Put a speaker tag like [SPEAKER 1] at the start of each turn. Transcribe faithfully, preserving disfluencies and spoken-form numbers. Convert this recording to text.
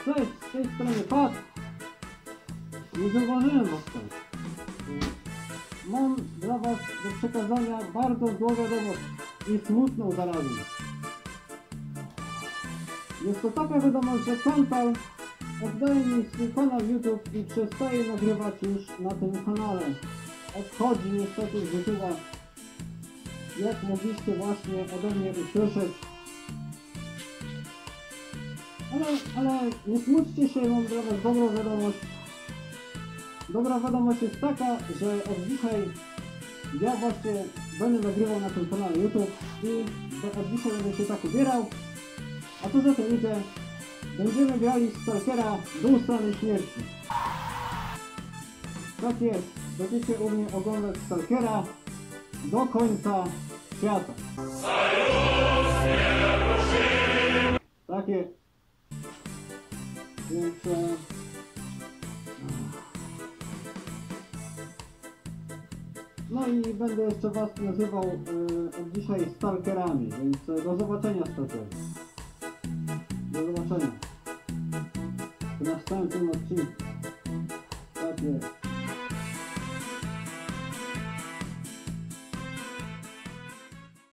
[SPEAKER 1] Cześć, z tej strony Pat. Nie zauważyłem was tam. Mam dla was do przekazania bardzo złą wiadomość i smutną zarazem. Jest to taka wiadomość, że Kantal oddaje mi swój kanał YouTube i przestaje nagrywać już na tym kanale. Odchodzi niestety z YouTube'a, jak mogliście właśnie ode mnie usłyszeć. Ale, ale nie smućcie się, mam dla was dobrą wiadomość. Dobra wiadomość jest taka, że od dzisiaj ja właśnie będę nagrywał na tym kanale YouTube i od dzisiaj będę się tak ubierał. A co za tym idzie, będziemy grali z Stalkera do strony śmierci. Tak jest, będziecie u mnie oglądać Stalkera do końca świata. Tak jest. Więc... E... No i będę jeszcze was nazywał e, od dzisiaj Stalkerami, więc e, do zobaczenia Stalkery. Do zobaczenia w następnym odcinku. Tak jest.